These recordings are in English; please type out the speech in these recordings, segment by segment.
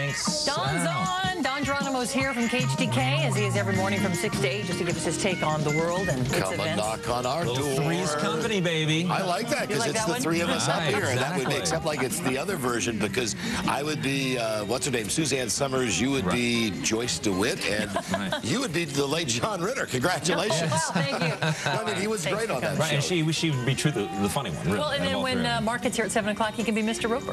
Thanks. Don's on. Don Geronimo's here from KHTK, as he is every morning from 6 to 8, just to give us his take on the world and its Come events. and knock on our door. Three's Company, baby. I like that because like it's that the one? three of us up here. And that would Exactly. make except like it's the other version because I would be, what's her name, Suzanne Summers. You would be Joyce DeWitt. And you would be the late John Ritter. Congratulations. Wow, thank you. I mean, he was great on that Right, show. and she would be true, the funny one. Really. Well, and then when Mark gets here at 7 o'clock, he can be Mr. Roper.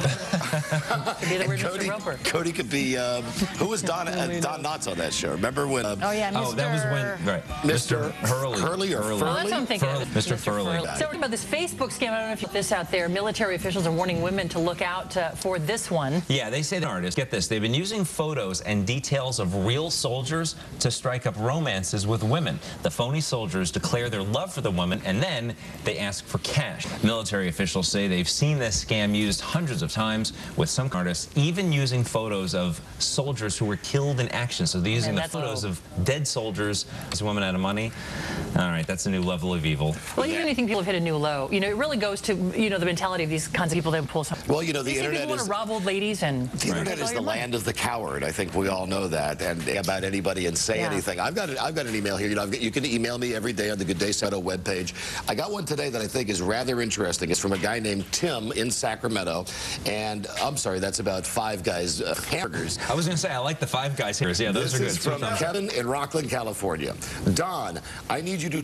Could be the word Mr. Roper. Cody could be, who was Don Knotts on that show? Remember when? Oh, yeah, Mr. Oh, that was when, right. Mr. Hurley or Furley? Oh, that's what I'm thinking of. Mr. Furley. So about this Facebook scam, I don't know if you this out there. Military officials are warning women to look out for this one. Yeah, they say the artists, get this, they've been using photos and details of real soldiers to strike up romances with women. The phony soldiers declare their love for the woman and then they ask for cash. Military officials say they've seen this scam used hundreds of times, with some artists even using photos of soldiers who were killed in action. So they're using the photos of dead soldiers as women out of money. All right, that's a new level of evil. Well, you really think people have hit a new low. You know, it really goes to, you know, the mentality of these kinds of people that pull something. Well, you know, the internet people want to rob old ladies and... The internet is the land of the coward. I think we all know that. And about anybody and say anything. I've got an email here. You know, you can email me every day on the Good Day Seto webpage. I got one today that I think is rather interesting. It's from a guy named Tim in Sacramento. And I'm sorry, that's about Five Guys hamburgers. I was going to say, I like the Five Guys here. Yeah, those are good. This is from Kevin in Rockland, California. Don, I need you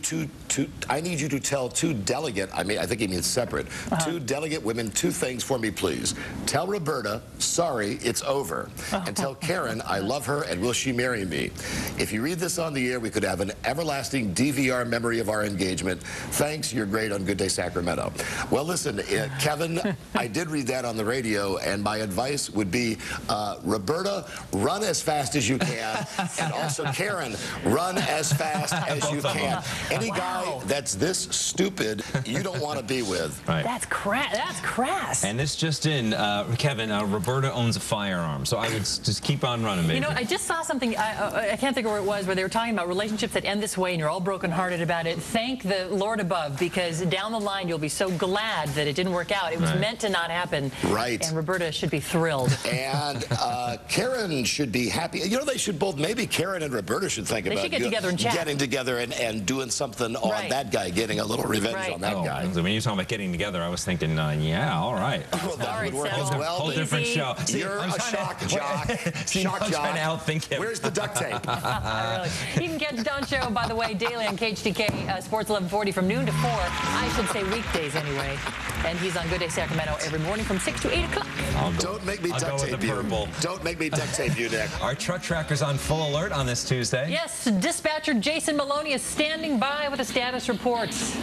to tell two delegate, I think he means separate, two delegate women two things for me, please. Tell Roberta, sorry, it's over. And tell Karen, I love her and will she marry me? If you read this on the air, we could have an everlasting DVR memory of our engagement. Thanks, you're great on Good Day Sacramento. Well, listen, Kevin, I did read that on the radio, and my advice would be, Roberta, run as fast as you can, and also Karen, run as fast as you can. Any guy that's this stupid, you don't want to be with. Right. That's crass. And this just in, Kevin, Roberta owns a firearm, so I would just keep on running, baby. You know, I just saw something, I can't think of where it was, where they were talking about relationships that end this way and you're all brokenhearted about it. Thank the Lord above, because down the line you'll be so glad that it didn't work out. It was meant to not happen. Right. And Roberta should be thrilled. And Karen should be happy. You know, they should both, maybe Karen and Roberta should think about get together and chat. Getting together and doing something on that guy, getting a little revenge on that guy. So when you were talking about getting together, I was thinking, yeah, all right. Well, that would work as well. Whole different show. See, You're a shock jock. Shock jock. Trying to outthink him. Where's the duct tape? Really. You can catch Don's show, by the way, daily on KHTK Sports 1140 from noon to 4. I should say weekdays anyway. And he's on Good Day Sacramento every morning from 6 to 8 o'clock. Don't make me duct tape you. Don't make me duct tape you, Nick. Our truck tracker's on full alert on this Tuesday. Yes, dispatcher Jason Maloney is standing by with the status reports.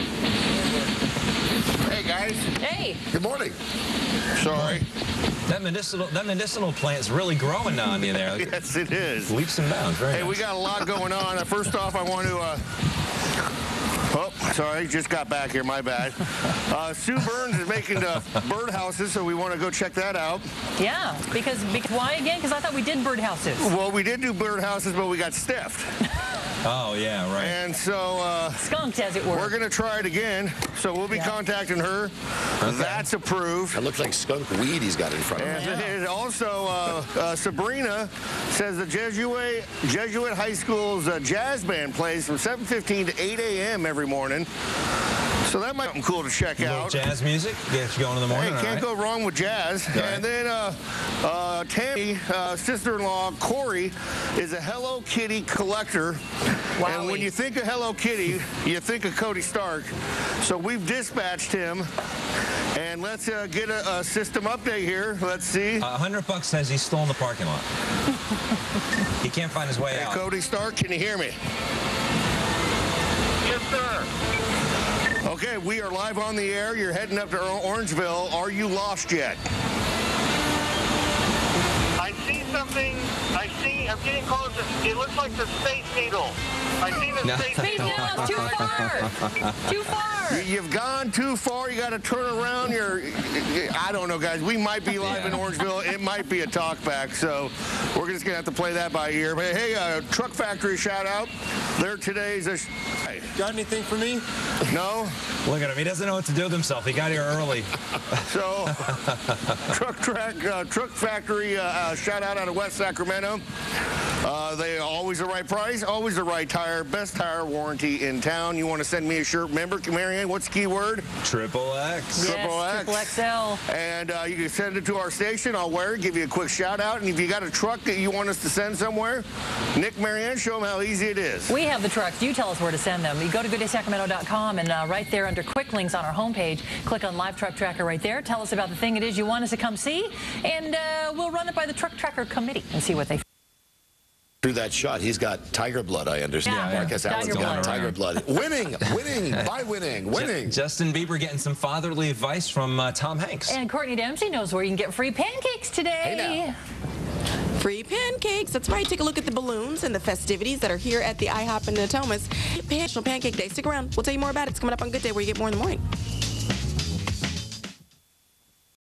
Hey, guys. Hey. Good morning. Sorry. That medicinal plant's really growing on you there. Yes, it is. Leaps and bounds. Very Hey, nice. we got a lot going on. First off, I want to... Oh, sorry, just got back here, my bad. Sue Burns is making the birdhouses, so we want to go check that out. Yeah, because why again? Because I thought we did birdhouses. Well, we did do birdhouses, but we got stiffed. Oh, yeah, right. And so... skunked, as it were. We're going to try it again, so we'll be contacting her. Okay. That's approved. It looks like skunk weed he's got in front of him. And also, Sabrina says the Jesuit High School's jazz band plays from 7:15 to 8 a.m. every morning. So that might be cool to check out. Jazz music gets you going in the morning. Hey, can't go wrong with jazz. Right. And then Tammy, sister-in-law Corey, is a Hello Kitty collector. Wow. And when you think of Hello Kitty, you think of Cody Stark. So we've dispatched him. And let's get a system update here. Let's see. $100 says he's still in the parking lot. He can't find his way out. Cody Stark, can you hear me? Yes, sir. Okay, we are live on the air. You're heading up to Orangeville. Are you lost yet? I see something. I getting closer. It looks like the Space Needle. I see the Space Needle. No, it's too far. Too far. You've gone too far. You got to turn around. I don't know, guys. We might be live in Orangeville. It might be a talkback, so we're just going to have to play that by ear. But hey, Truck Factory shout out. They're today's. Got anything for me? No? Look at him. He doesn't know what to do with himself. He got here early. So, Truck Factory shout out of West Sacramento. They always the right price, always the right tire, best tire warranty in town. You want to send me a shirt? Remember, Marianne, what's the key word? XXX. Yes, XXL. And you can send it to our station. I'll wear it, give you a quick shout out. And if you got a truck that you want us to send somewhere, Nick, Marianne, show them how easy it is. We have the trucks. You tell us where to send them. You go to GoodDaySacramento.com and right there under quick links on our homepage, click on Live Truck Tracker right there. Tell us about the thing it is you want us to come see, and we'll run it by the Truck Tracker Committee and see what they Through that shot, he's got tiger blood, I understand. Yeah, Marcus Allen's got tiger blood. Winning, winning. Justin Bieber getting some fatherly advice from Tom Hanks. And Courtney Dempsey knows where you can get free pancakes today. Hey now. Free pancakes. That's right. Take a look at the balloons and the festivities that are here at the IHOP in Natomas. National Pancake Day. Stick around. We'll tell you more about it. It's coming up on Good Day, where you get more in the morning.